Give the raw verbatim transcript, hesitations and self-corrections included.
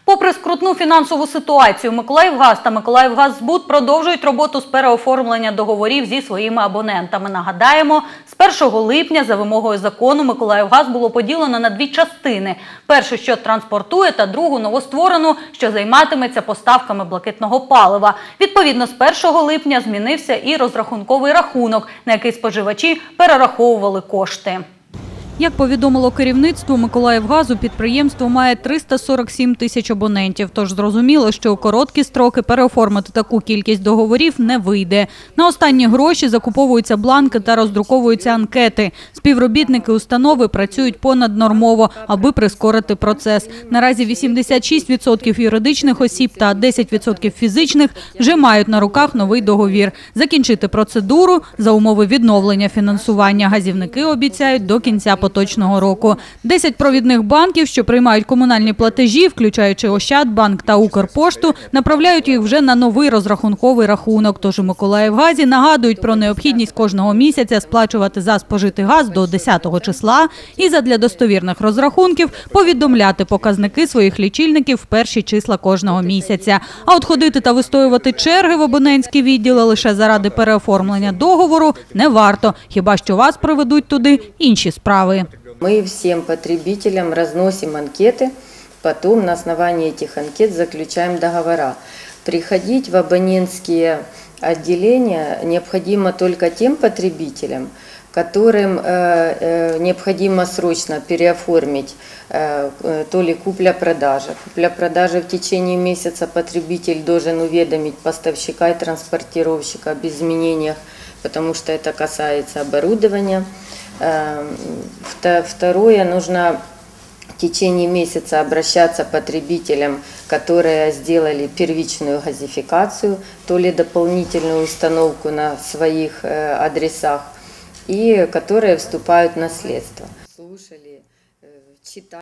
Попри скрутну фінансову ситуацію, Миколаївгаз та Миколаївгаззбут продовжують роботу з переоформлення договорів зі своїми абонентами. Нагадаємо, з першого липня за вимогою закону Миколаївгаз було поділено на дві частини. Першу, що транспортує, та другу новостворену, що займатиметься поставками блакитного палива. Відповідно, з першого липня змінився і розрахунковий рахунок, на який споживачі перераховували кошти. Як повідомило керівництво Миколаївгазу, підприємство має триста сорок сім тисяч абонентів. Тож зрозуміло, що у короткі строки переоформити таку кількість договорів не вийде. На останні гроші закуповуються бланки та роздруковуються анкети. Співробітники установи працюють понаднормово, аби прискорити процес. Наразі вісімдесят шість відсотків юридичних осіб та десять відсотків фізичних вже мають на руках новий договір. Закінчити процедуру за умови відновлення фінансування газівники обіцяють до кінця поточного року. Десять провідних банків, що приймають комунальні платежі, включаючи Ощадбанк та Укрпошту, направляють їх вже на новий розрахунковий рахунок. Тож у Миколаївгазі нагадують про необхідність кожного місяця сплачувати за спожитий газ до десятого числа і задля достовірних розрахунків повідомляти показники своїх лічильників в перші числа кожного місяця. А от ходити та вистоювати черги в абонентські відділи лише заради переоформлення договору не варто, хіба що вас приведуть туди інші справи. Мы всем потребителям разносим анкеты, потом на основании этих анкет заключаем договора. Приходить в абонентские отделения необходимо только тем потребителям, которым э, э, необходимо срочно переоформить э, то ли купля-продажа. Купля-продажа в течение месяца потребитель должен уведомить поставщика и транспортировщика об изменениях, потому что это касается оборудования. Второе, нужно в течение месяца обращаться к потребителям, которые сделали первичную газификацию, то ли дополнительную установку на своих адресах, и которые вступают в наследство. Слушали, читали.